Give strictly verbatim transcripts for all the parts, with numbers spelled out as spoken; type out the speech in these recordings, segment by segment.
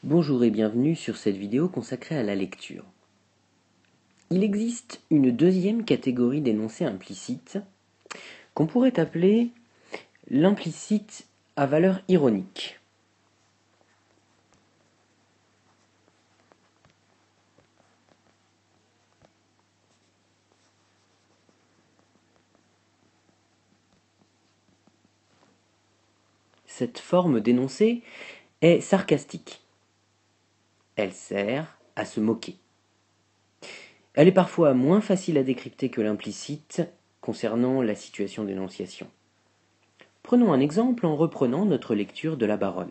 Bonjour et bienvenue sur cette vidéo consacrée à la lecture. Il existe une deuxième catégorie d'énoncés implicites qu'on pourrait appeler l'implicite à valeur ironique. Cette forme d'énoncé est sarcastique. Elle sert à se moquer. Elle est parfois moins facile à décrypter que l'implicite concernant la situation d'énonciation. Prenons un exemple en reprenant notre lecture de la Baronne.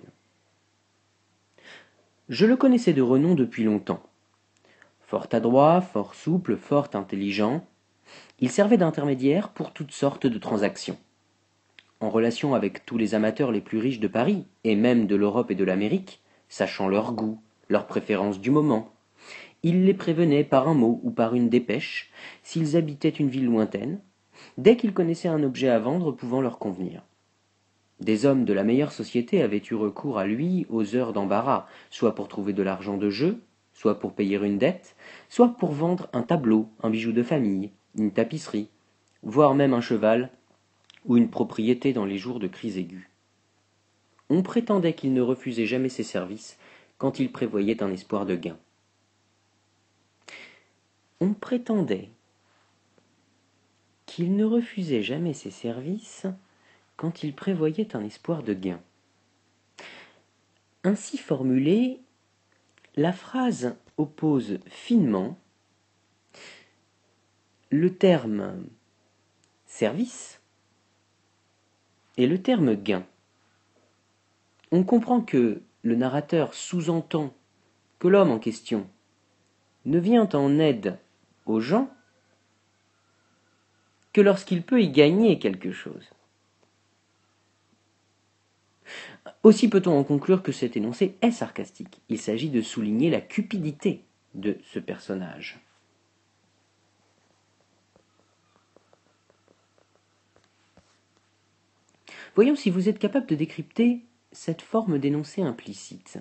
Je le connaissais de renom depuis longtemps. Fort adroit, fort souple, fort intelligent, il servait d'intermédiaire pour toutes sortes de transactions. En relation avec tous les amateurs les plus riches de Paris, et même de l'Europe et de l'Amérique, sachant leurs goûts, leurs préférences du moment, il les prévenait par un mot ou par une dépêche, s'ils habitaient une ville lointaine, dès qu'ils connaissaient un objet à vendre pouvant leur convenir. Des hommes de la meilleure société avaient eu recours à lui aux heures d'embarras, soit pour trouver de l'argent de jeu, soit pour payer une dette, soit pour vendre un tableau, un bijou de famille, une tapisserie, voire même un cheval, ou une propriété dans les jours de crise aiguë. On prétendait qu'il ne refusait jamais ses services quand il prévoyait un espoir de gain. On prétendait qu'il ne refusait jamais ses services quand il prévoyait un espoir de gain. Ainsi formulée, la phrase oppose finement le terme service et le terme gain. On comprend que le narrateur sous-entend que l'homme en question ne vient en aide aux gens que lorsqu'il peut y gagner quelque chose. Aussi peut-on en conclure que cet énoncé est sarcastique. Il s'agit de souligner la cupidité de ce personnage. Voyons si vous êtes capable de décrypter cette forme d'énoncé implicite.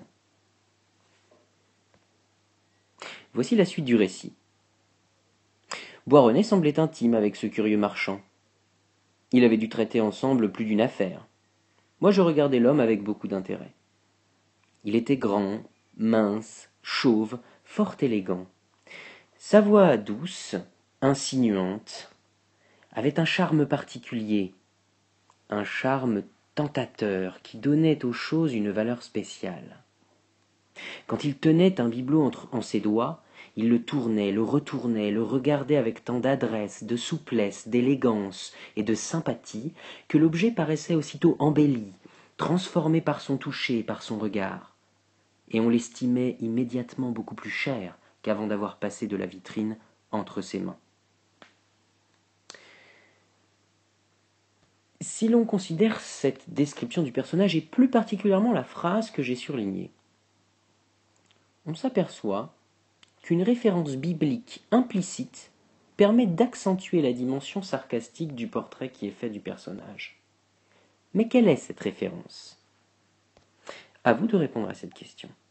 Voici la suite du récit. Boirenay semblait intime avec ce curieux marchand. Il avait dû traiter ensemble plus d'une affaire. Moi je regardais l'homme avec beaucoup d'intérêt. Il était grand, mince, chauve, fort élégant. Sa voix douce, insinuante, avait un charme particulier, un charme tentateur qui donnait aux choses une valeur spéciale. Quand il tenait un bibelot entre, en ses doigts, il le tournait, le retournait, le regardait avec tant d'adresse, de souplesse, d'élégance et de sympathie que l'objet paraissait aussitôt embelli, transformé par son toucher et par son regard. Et on l'estimait immédiatement beaucoup plus cher qu'avant d'avoir passé de la vitrine entre ses mains. Si l'on considère cette description du personnage et plus particulièrement la phrase que j'ai surlignée, on s'aperçoit qu'une référence biblique implicite permet d'accentuer la dimension sarcastique du portrait qui est fait du personnage. Mais quelle est cette référence ? À vous de répondre à cette question.